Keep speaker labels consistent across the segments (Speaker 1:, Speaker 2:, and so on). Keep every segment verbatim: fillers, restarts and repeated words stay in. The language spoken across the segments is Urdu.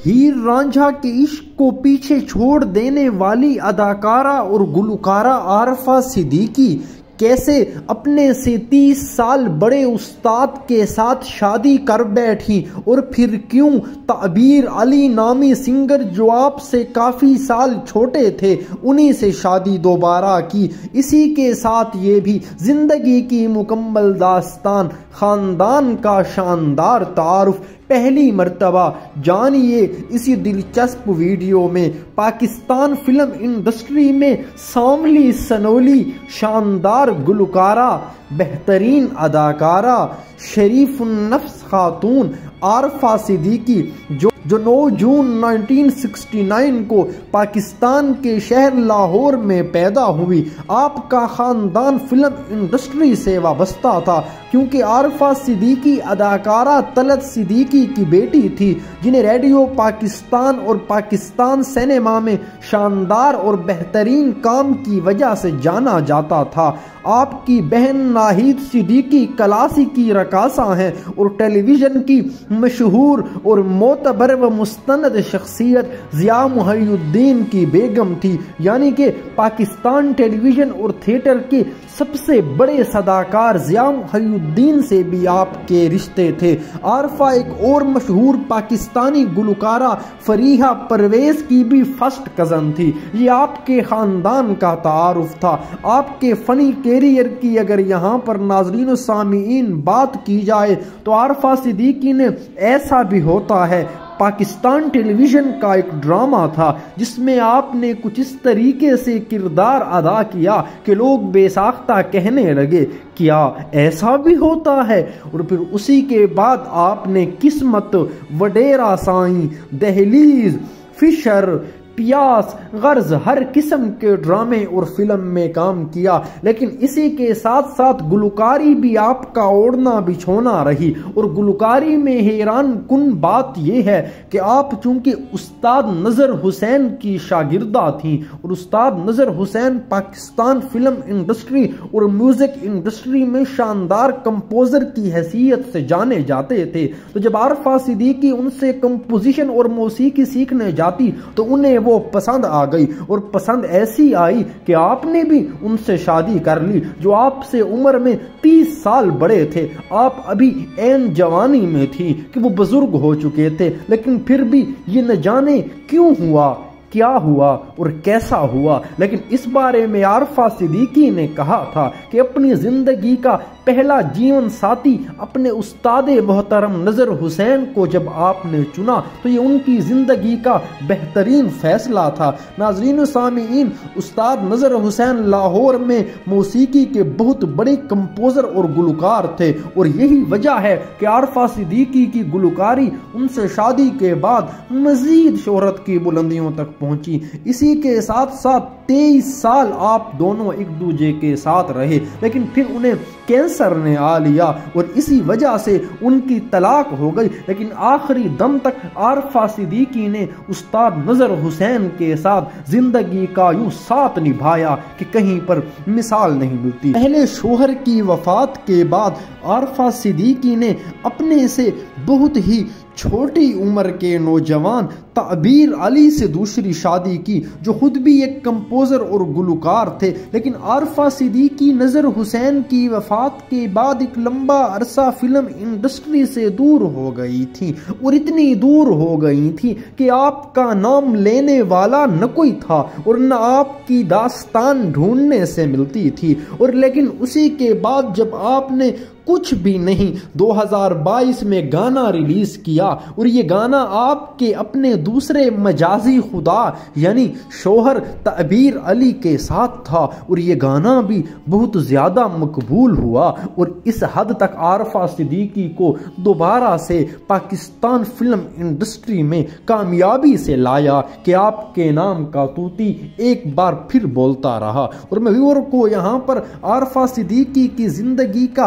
Speaker 1: ہیر رانجھا کے عشق کو پیچھے چھوڑ دینے والی اداکارہ اور گلوکارہ عارفہ صدیقی کیسے اپنے سے تیس سال بڑے استاد کے ساتھ شادی کر بیٹھی، اور پھر کیوں تعبیر علی نامی سنگر جو آپ سے کافی سال چھوٹے تھے انہی سے شادی دوبارہ کی۔ اسی کے ساتھ یہ بھی زندگی کی مکمل داستان، خاندان کا شاندار تعارف پہلی مرتبہ جانیے اسی دلچسپ ویڈیو میں۔ پاکستان فلم انڈسٹری میں سانولی سنولی، شاندار گلوکارہ، بہترین اداکارہ، شریف النفس خاتون عارفہ صدیقی جو جو نو جون نائنٹین سکسٹی نائن کو پاکستان کے شہر لاہور میں پیدا ہوئی۔ آپ کا خاندان فلم انڈسٹری سے وابستہ تھا کیونکہ عارفہ صدیقی اداکارہ طلعت صدیقی کی بیٹی تھی جنہیں ریڈیو پاکستان اور پاکستان سینما میں شاندار اور بہترین کام کی وجہ سے جانا جاتا تھا۔ آپ کی بہن ناہید صدیقی کلاسیکی رقاصہ ہیں اور ٹیلی ویژن کی مشہور اور معتبر و مستند شخصیت ضیاء محی الدین کی بیگم تھی، یعنی کہ پاکستان ٹیلی ویژن اور تھیٹر کے سب سے بڑے صداکار ضیاء محی الدین سے بھی آپ کے رشتے تھے۔ عارفہ ایک اور مشہور پاکستانی گلوکارہ فریحہ پرویز کی بھی فرسٹ کزن تھی۔ یہ آپ کے خاندان کا تعارف تھا۔ آپ کے فنی کیریئر کی اگر یہاں پر ناظرین و سامعین بات کی جائے تو عارفہ صدیقی نے ایسا بھی ہوتا ہے پاکستان ٹیلی ویژن کا ایک ڈرامہ تھا جس میں آپ نے کچھ اس طریقے سے کردار ادا کیا کہ لوگ بے ساختہ کہنے لگے کیا ایسا بھی ہوتا ہے، اور پھر اسی کے بعد آپ نے قسمت، وڈیرا سائیں، دہلیز، فشر، پیاس، غرض ہر قسم کے ڈرامے اور فلم میں کام کیا، لیکن اسی کے ساتھ ساتھ گلوکاری بھی آپ کا اوڑھنا بچھونا رہی۔ اور گلوکاری میں حیران کن بات یہ ہے کہ آپ چونکہ استاد نذر حسین کی شاگردہ تھیں اور استاد نذر حسین پاکستان فلم انڈسٹری اور میوزک انڈسٹری میں شاندار کمپوزر کی حیثیت سے جانے جاتے تھے، تو جب عارفہ صدیقی ان سے کمپوزیشن اور موسیقی سیکھنے جاتی تو انہیں وہ پسند آ گئی، اور پسند ایسی آئی کہ آپ نے بھی ان سے شادی کر لی جو آپ سے عمر میں تیس سال بڑے تھے۔ آپ ابھی این جوانی میں تھی کہ وہ بزرگ ہو چکے تھے، لیکن پھر بھی یہ نہ جانے کیوں ہوا، کیا ہوا اور کیسا ہوا، لیکن اس بارے میں عارفہ صدیقی نے کہا تھا کہ اپنی زندگی کا پہلا جیون ساتھی اپنے استاد محترم نذر حسین کو جب آپ نے چنا تو یہ ان کی زندگی کا بہترین فیصلہ تھا۔ ناظرین و سامعین، استاد نذر حسین لاہور میں موسیقی کے بہت بڑے کمپوزر اور گلوکار تھے، اور یہی وجہ ہے کہ عارفہ صدیقی کی گلوکاری ان سے شادی کے بعد مزید شہرت کی بلندیوں تک پہنچی۔ اسی کے ساتھ ساتھ تیئیس سال آپ دونوں ایک دوسرے کے ساتھ رہے، لیکن پھر انہیں کینسر نے آ لیا اور اسی وجہ سے ان کی طلاق ہو گئی، لیکن آخری دم تک عارفہ صدیقی نے استاد نذر حسین کے ساتھ زندگی کا یوں ساتھ نبھایا کہ کہیں پر مثال نہیں ملتی۔ پہلے شوہر کی وفات کے بعد عارفہ صدیقی نے اپنے سے بہت ہی چھوٹی عمر کے نوجوان تعبیر علی سے دوسری شادی کی جو خود بھی ایک کمپوزر اور گلوکار تھے، لیکن عارفہ صدیقی نذر حسین کی وفات کے بعد ایک لمبا عرصہ فلم انڈسٹری سے دور ہو گئی تھی، اور اتنی دور ہو گئی تھی کہ آپ کا نام لینے والا نہ کوئی تھا اور نہ آپ کی داستان ڈھونڈنے سے ملتی تھی، اور لیکن اسی کے بعد جب آپ نے کچھ بھی نہیں دو ہزار بائیس میں گانا ریلیز کیا، اور یہ گانا آپ کے اپنے دوسرے مجازی خدا یعنی شوہر تعبیر علی کے ساتھ تھا، اور یہ گانا بھی بہت زیادہ مقبول ہوا، اور اس حد تک عارفہ صدیقی کو دوبارہ سے پاکستان فلم انڈسٹری میں کامیابی سے لایا کہ آپ کے نام کا طوطی ایک بار پھر بولتا رہا۔ اور میں ویور کو یہاں پر عارفہ صدیقی کی زندگی کا ایک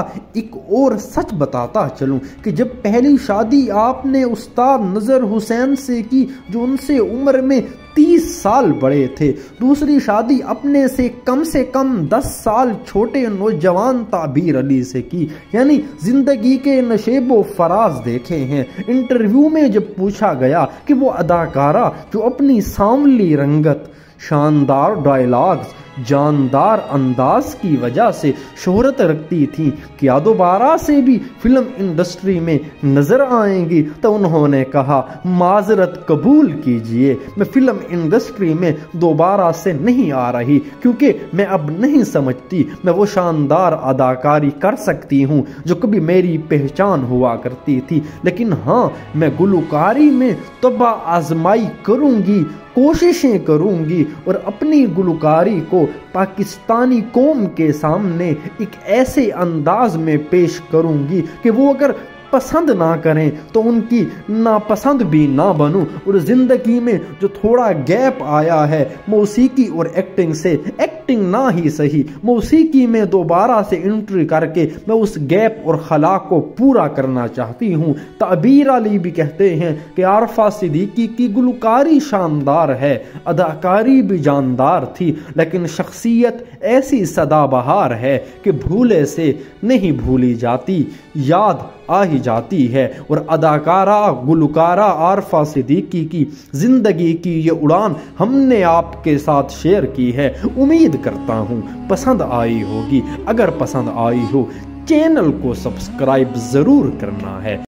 Speaker 1: ایک اور سچ بتاتا چلوں کہ جب پہلی شادی آپ نے استاد نذر حسین سے کی جو ان سے عمر میں تیس سال بڑے تھے، دوسری شادی اپنے سے کم سے کم دس سال چھوٹے نوجوان تعبیر علی سے کی، یعنی زندگی کے نشیب و فراز دیکھے ہیں۔ انٹرویو میں جب پوچھا گیا کہ وہ اداکارہ جو اپنی سانولی رنگت، شاندار ڈائلاگز، جاندار انداز کی وجہ سے شہرت رکھتی تھیں، کیا دوبارہ سے بھی فلم انڈسٹری میں نظر آئیں گی، تو انہوں نے کہا معذرت قبول کیجئے، میں فلم انڈسٹری میں دوبارہ سے نہیں آ رہی کیونکہ میں اب نہیں سمجھتی میں وہ شاندار اداکاری کر سکتی ہوں جو کبھی میری پہچان ہوا کرتی تھی، لیکن ہاں میں گلوکاری میں طبع آزمائی کروں گی، کوششیں کروں گی اور اپنی گلوکاری کو پاکستانی قوم کے سامنے ایک ایسے انداز میں پیش کروں گی کہ وہ اگر پسند نہ کریں تو ان کی ناپسند بھی نہ بنوں، اور زندگی میں جو تھوڑا گیپ آیا ہے موسیقی اور ایکٹنگ سے، ایکٹنگ نہ ہی صحیح موسیقی میں دوبارہ سے انٹری کر کے میں اس گیپ اور خلا کو پورا کرنا چاہتی ہوں۔ تعبیر علی بھی کہتے ہیں کہ عارفہ صدیقی کی گلوکاری شاندار ہے، اداکاری بھی جاندار تھی، لیکن شخصیت ایسی سدا بہار ہے کہ بھولے سے نہیں بھولی جاتی، یاد آ ہی جاتی ہے۔ اور اداکارہ گلوکارہ عارفہ صدیقی کی زندگی کی یہ اڑان ہم نے آپ کے ساتھ شیئر کی ہے، امید کرتا ہوں پسند آئی ہوگی۔ اگر پسند آئی ہو چینل کو سبسکرائب ضرور کرنا ہے۔